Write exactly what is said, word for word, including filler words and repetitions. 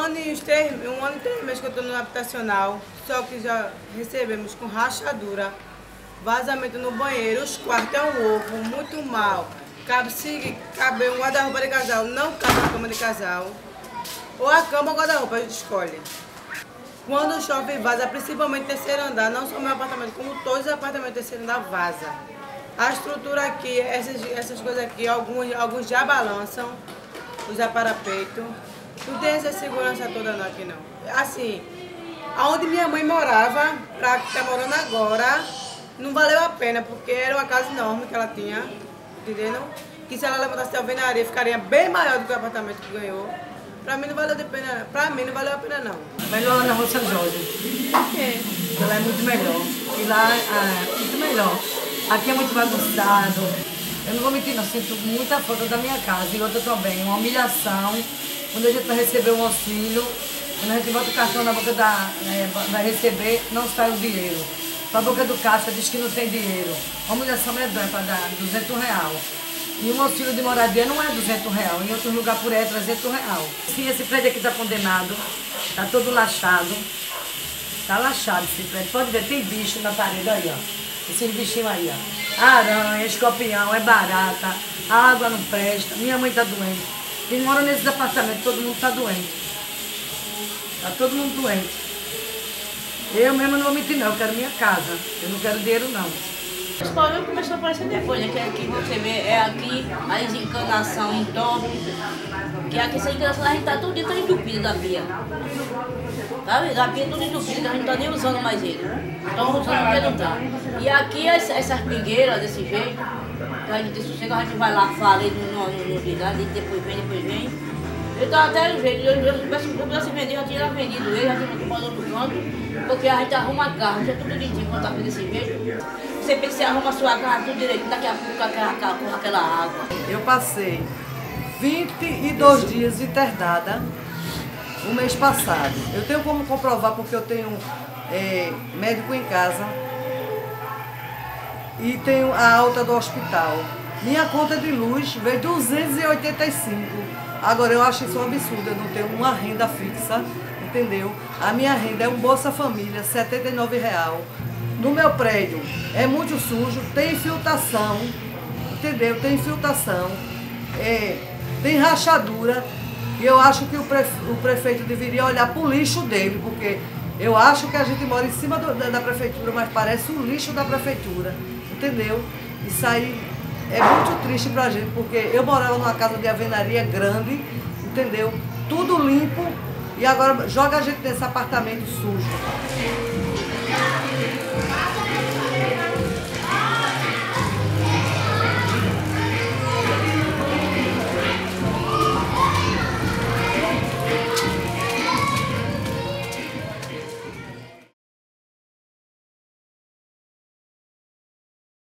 ano e uns três, um ano e três meses que eu estou no habitacional, só que já recebemos com rachadura, vazamento no banheiro, os quartos é um ovo, muito mal. Cabe, se cabe um guarda-roupa de casal, não cabe na cama de casal. Ou a cama ou guarda-roupa, a gente escolhe. Quando chove vaza, principalmente terceiro andar, não só meu apartamento, como todos os apartamentos terceiro andar vaza. A estrutura aqui, essas, essas coisas aqui, alguns, alguns já balançam, os aparapeitos. Não tem essa segurança toda não, aqui não. Assim, aonde minha mãe morava, pra que tá morando agora, não valeu a pena, porque era uma casa enorme que ela tinha, entendeu? Que se ela levantasse a alvenaria, ficaria bem maior do que o apartamento que ganhou. Pra mim não valeu a pena, pra mim não valeu a pena não. Melhor na Rua São Jorge. Por quê? Ela é muito melhor. E lá é muito melhor. Aqui é muito bagunçado. Eu não vou mentir, não. Sinto muita falta da minha casa. E outra também, uma humilhação. Quando a gente vai receber um auxílio, quando a gente bota o cartão na boca da, né, vai receber, não sai o dinheiro. Para a boca do caixa diz que não tem dinheiro. Uma humilhação medonha para dar duzentos reais. E um auxílio de moradia não é duzentos reais, em outro lugar por aí é trezentos reais. Sim, esse prédio aqui está condenado, está todo laxado. Está laxado esse prédio. Pode ver, tem bicho na parede, aí, ó. Esses bichinhos aí, ó. Aranha, escorpião, é barata, a água não presta, minha mãe está doente. Quem mora nesses apartamentos, todo mundo está doente. Está todo mundo doente. Eu mesmo não vou mentir não, eu quero minha casa. Eu não quero dinheiro não. Os problemas começam a aparecer depois, né? Que aqui você vê, é aqui, a desencanação entope. Que aqui essa encanação a gente tá tudo tá entupido da pia. Tá vendo? A pia é tudo entupida, a gente não tá nem usando mais ele. Estão usando porque não tá. E aqui as, essas pingueiras desse jeito, que a gente sossega, a gente vai lá, fala no, no, no lugar, depois vem, depois vem. Eu tava até no jeito, eu, eu, eu, se eu pudesse vender, eu já tinha vendido ele, já tinha tomado outro canto, porque a gente arruma carro, já tudo direitinho quando tá desse jeito. Você pensa que você arruma a sua casa tudo direitinho, daqui a pouco aquela, com aquela água. Eu passei vinte e dois dias internada o mês passado. Eu tenho como comprovar porque eu tenho é, médico em casa e tenho a alta do hospital. Minha conta de luz veio duzentos e oitenta e cinco. Agora eu acho isso um absurdo, eu não tenho uma renda fixa, entendeu? A minha renda é um Bolsa Família, setenta e nove reais. No meu prédio é muito sujo, tem infiltração, entendeu? Tem infiltração, é, tem rachadura. E eu acho que o, prefe, o prefeito deveria olhar para o lixo dele, porque eu acho que a gente mora em cima do, da, da prefeitura, mas parece o lixo da prefeitura, entendeu? Isso aí é muito triste pra gente, porque eu morava numa casa de alvenaria grande, entendeu? Tudo limpo e agora joga a gente nesse apartamento sujo.